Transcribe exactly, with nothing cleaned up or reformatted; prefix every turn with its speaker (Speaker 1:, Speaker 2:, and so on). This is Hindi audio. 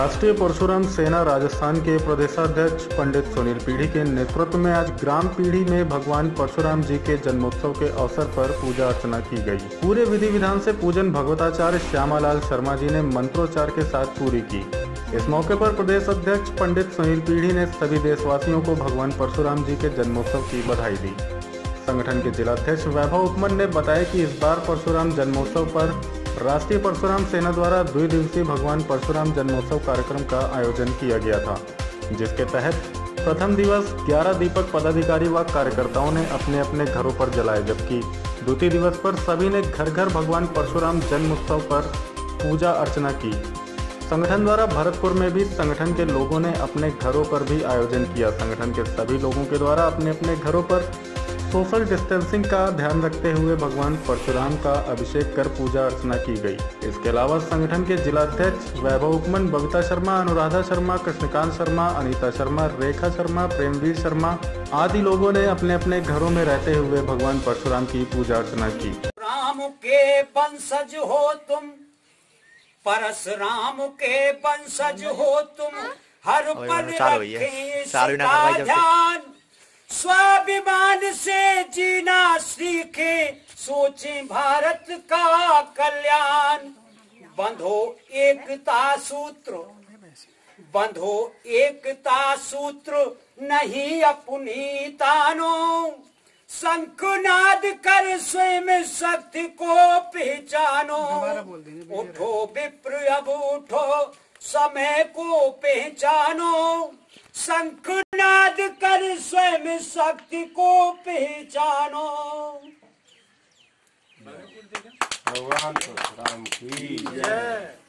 Speaker 1: राष्ट्रीय परशुराम सेना राजस्थान के प्रदेशाध्यक्ष पंडित सुनील पीढ़ी के नेतृत्व में आज ग्राम पीढ़ी में भगवान परशुराम जी के जन्मोत्सव के अवसर पर पूजा अर्चना की गई। पूरे विधि विधान से पूजन भगवताचार्य श्यामालाल शर्मा जी ने मंत्रोच्चार के साथ पूरी की। इस मौके पर प्रदेश अध्यक्ष पंडित सुनील पीढ़ी ने सभी देशवासियों को भगवान परशुराम जी के जन्मोत्सव की बधाई दी। संगठन के जिलाध्यक्ष वैभव उपमन ने बताया कि इस बार परशुराम जन्मोत्सव पर राष्ट्रीय परशुराम सेना द्वारा द्विदिवसीय भगवान परशुराम जन्मोत्सव कार्यक्रम का आयोजन किया गया था, जिसके तहत प्रथम दिवस ग्यारह दीपक पदाधिकारी व कार्यकर्ताओं ने अपने अपने घरों पर जलाए, जबकि द्वितीय दिवस पर सभी ने घर घर भगवान परशुराम जन्मोत्सव पर पूजा अर्चना की। संगठन द्वारा भरतपुर में भी संगठन के लोगों ने अपने घरों पर भी आयोजन किया। संगठन के सभी लोगों के द्वारा अपने अपने घरों पर सोशल डिस्टेंसिंग का ध्यान रखते हुए भगवान परशुराम का अभिषेक कर पूजा अर्चना की गई। इसके अलावा संगठन के जिलाध्यक्ष वैभव उपमन, बबीता शर्मा, अनुराधा शर्मा, कृष्णकांत शर्मा, अनीता शर्मा, रेखा शर्मा, प्रेमवीर शर्मा आदि लोगों ने अपने अपने घरों में रहते हुए भगवान परशुराम की पूजा अर्चना की।
Speaker 2: राम के वंशज हो तुम, परशुराम के वंशज हो तुम, हर पल रखें इसका ध्यान, स्वाभिमान से जीना सीखे, सोचें भारत का कल्याण। बंधो एकता सूत्र, बंधो एकता सूत्र, नहीं अपनी तानो, शंखनाद कर स्वयं शक्ति को पहचानो। उठो विप्र अब उठो, समय को पहचानो, शंखनाद कर स्वयं शक्ति को पहचानो।
Speaker 3: भगवान परशुराम की जय।